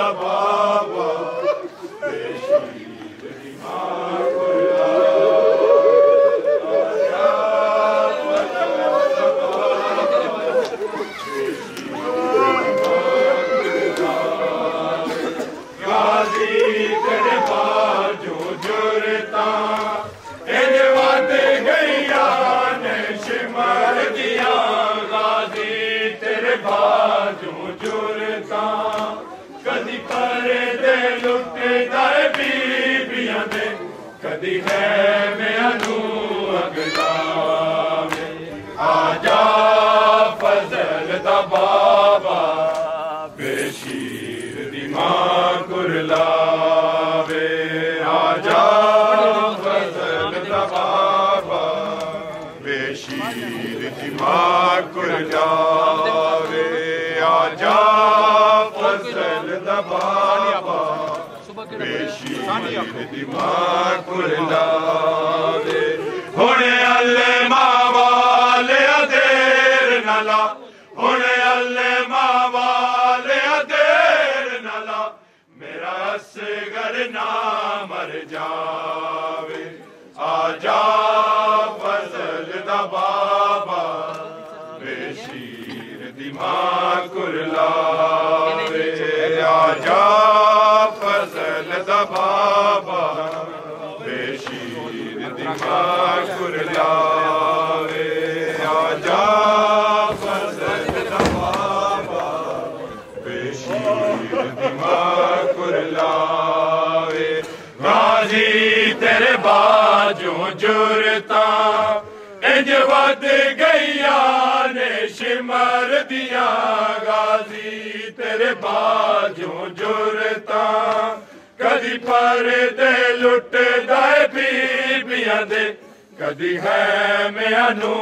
बाबा कदी परे दे लुटे जाए बीबियां दे कदी है मैनू अगला आजा फजल दा बाबा बेशीर दी मां कुरलावे आजा फजल दा बाबा बेशीर दी मां कुरलावे आजा फजल दा बाबा बेशीर दी मां कुरलावे हुणे अल्ले मां वाले देर नाला हुणे अल्ले मां वाले देर नाला मेरा असगर ना मर जावे आजा फजल दा बाबा बेशीर दी मां कुरलावे आजा फजल दा बाबा बेशीर दी मां कुरलावे आजा फजल दा बाबा बेशीर दी मां कुरलावे गाजी तेरे बाजों जुरता इंज वध गईया ने शिमर दिया गाजी तेरे बाजों जुरता कदी पर दे लुट दाए बीबियां दे कदी है मैनू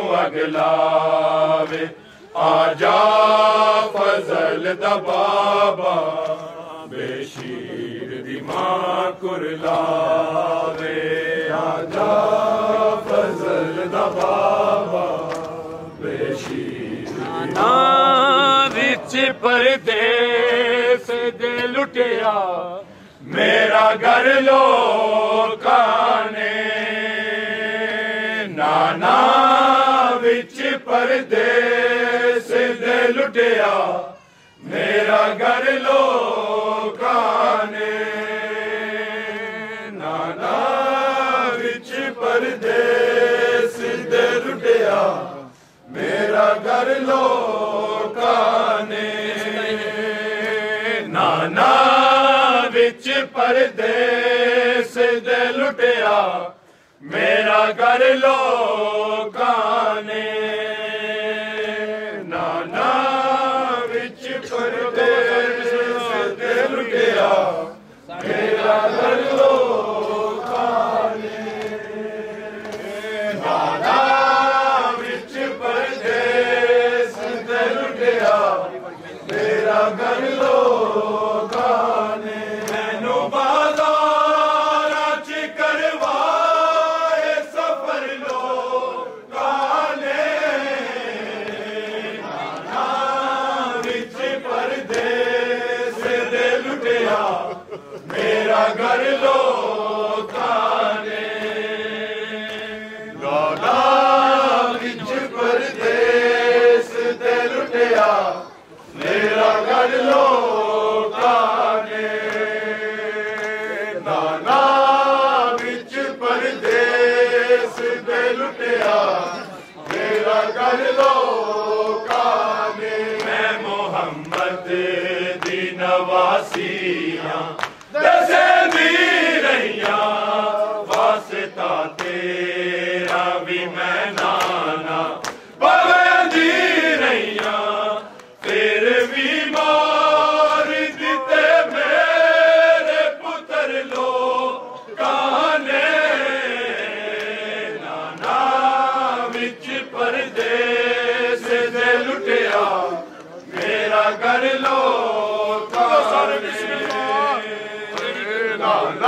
अगलावे आजा फजल दा बाबा बेशीर दी मां कुरलावे आजा फजल दा बाबा बेशीर ना विच परदेस दे लुटिया मेरा घर लोकां ने नाना विच परदेस दे लुटिया मेरा घर लोकां ने नाना विच परदेस दे लुटिया मेरा घर लोकां ने नाना विच परदेस दे लुटिया मेरा घर लोकां ने नाना विच परदेस दे लुटिया मेरा घर लोकां ने नाना विच परदेस दे लुटिया मेरा घर लोकां ने मैनू बाज़ारां च करवाए सफर लोकां ने नाना विच परदेस दे लुटिया मेरा घर लोकां ने नाना विच परदेस दे लुटिया मेरा घर लोकां ने नाना विच परदेस दे लुटिया मेरा घर लोकां ने मैं मोहम्मद दी नवासियां दसेंदी रहियां वास्ता तेरा भी मैं नाना पवेंदी रहियां फिर भी मार दिते मेरे पुत्र लोकां ने नाना विच परदेस दे लुटिया मेरा घर लोकां ने नाना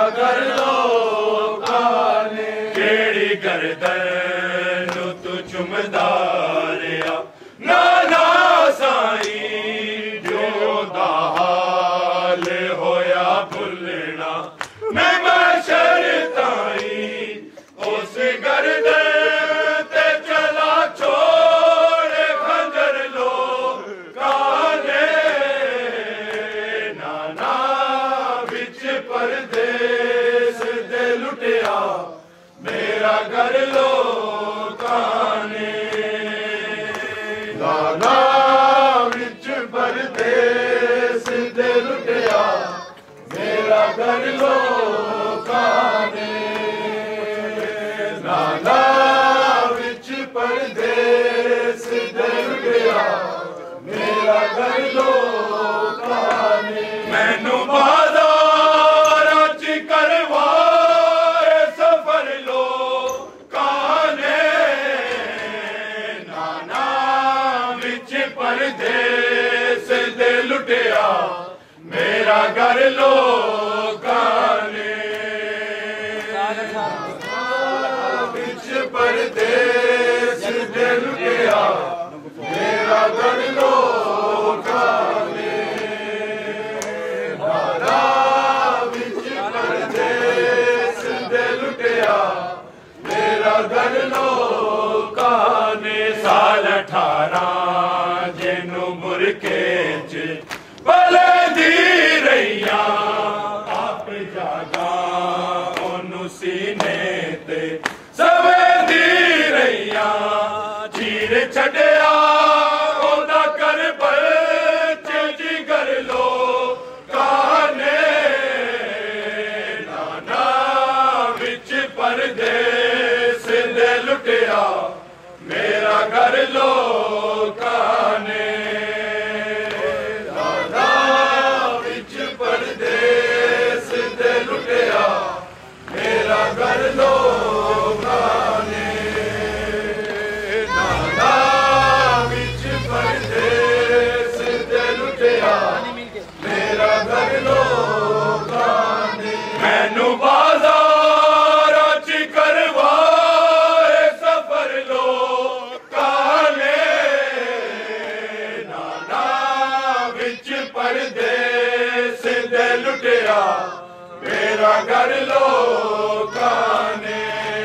घर लोकां ने केड़ी गर्दन तू चुमदा रहा नाना साईं जो दा हाल होया भुलना मैं महशर ताईं उस गर्दन ते चला छोड़ खंजर लोकां ने नाना विच परदेस दे लुटिया मेरा घर लोकां ने नाना विच परदेस दे लुटिया मेरा घर लोकां ने नाना विच परदेस दे लुटिया मेरा घर लोकां ने मैनू बाज़ारां च करवाए सफर लोकां ने नाना विच परदेस दे लुटिया मेरा घर लोकां ने विच परदेस दे लुटिया मेरा घर लोकां ने नाना विच परदेस दे लुटिया मेरा घर लोकां ने साल 18 जिन्नू बुरके च भले दी रहिया आप जागा ओनू सीने ते सवे दी रहिया चीर छड़िया ओदा कर पर जिगर लोकां ने नाना विच परदेस दे लुटिया मेरा घर लोकां ने मेरा घर लोकां ने नाना विच परदेस दे लुटिया मेरा घर लोकां ने मैनू बाज़ारां च करवाए सफर लोकां ने नाना विच परदेस दे लुटिया मेरा घर लोकां ने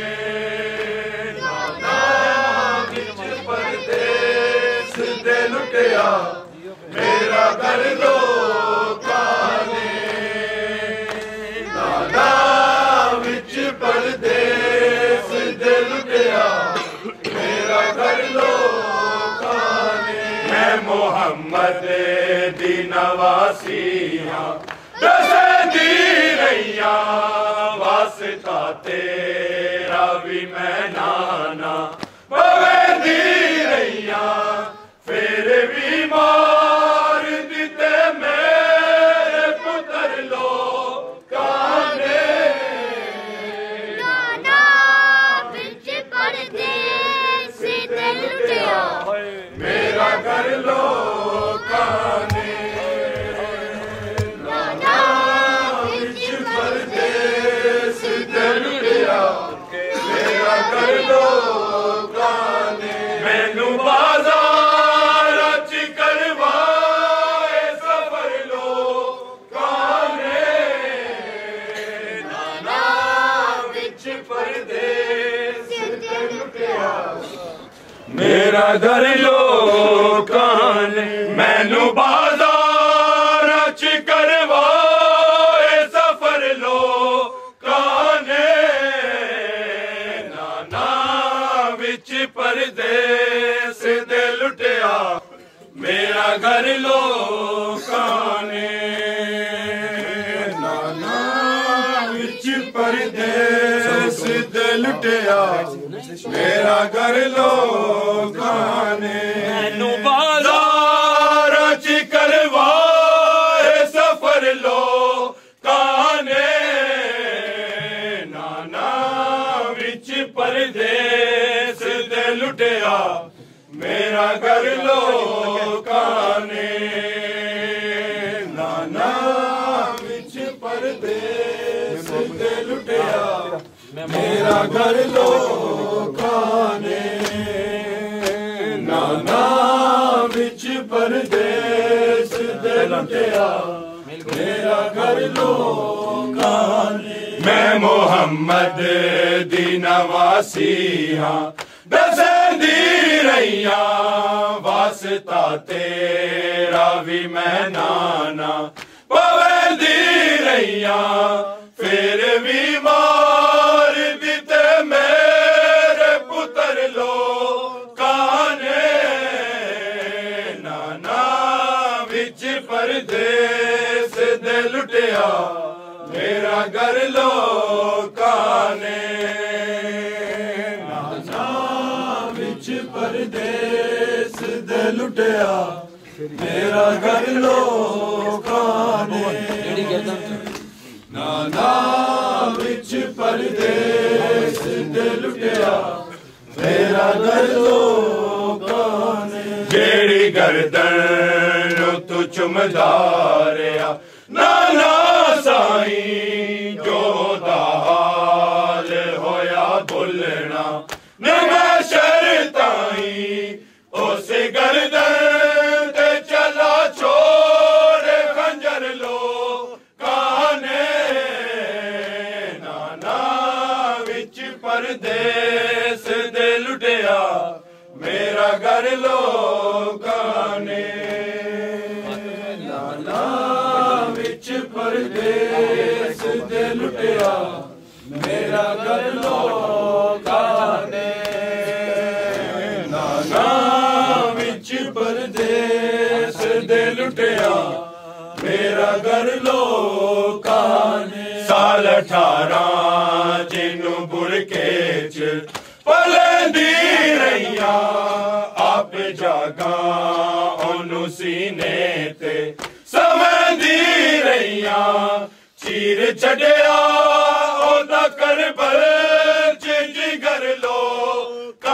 नाना विच परदेस दे लुटिया मेरा घर लोकां ने नाना विच परदेस दे लुटिया मेरा घर लोकां ने मैं मोहम्मद दी नवासी हां दसदी रहिया वास्ता तेरा भी मैं नाना बवेदी रहिया फिर भी मार दिते मेरे पुत्र लोकां ने नाना विच परदेस दे लुटिया मेरा घर लोकां ने मेरा घर लोकां ने मैनू बाज़ारां च करवाए सफर लोकां ने नाना विच परदेस दे लुटिया मेरा घर लोकां ने मैनू बाज़ारां च करवाए सफर लोकां ने विच परदेस दे लुटिया मेरा घर लोकां ने नाना विच परदेस दे लुटिया मेरा घर लोकां ने मैनू बाज़ारां च करवाए सफर लोकां ने नाना विच परदेस दे लुटिया मेरा घर लोकां ने नाना विच परदेस मेरा घर लोकां ने नाना विच परदेस दे लुटिया मेरा घर लोकां ने मैं मुहम्मद दी नवासी हां दसेंदी रहिया वास्ता तेरा भी मैं नाना पवेंदी रहिया फिर भी मार दिते मेरे पुत्र लोकां ने नाना विच परदेस दे लुटिया मेरा घर लोकां ने नाना विच परदेस दे लुटिया मेरा घर लोकां ने नाना विच परदेस दे लुटिया मेरा घर लोकां ने जेड़ी गर्दन तू चुमदा रहा नाना साईं जो दा हाल होया भुलना न मैं शरताई उस गर्दन ते चला छोड़ खंजर लोकां ने नाना विच परदेस दे लुटिया मेरा घर लोकां ने नाना विच परदेस दे लुटिया मेरा घर लोकां ने नाना विच परदेस दे लुटिया मेरा घर लोकां ने साल 18 जिन्नू बुरके च पलंदी रहिया आप जागा ओनू सीने ते समझदी रहिया चीर छड़िया ओदा करबल च जिगर लोकां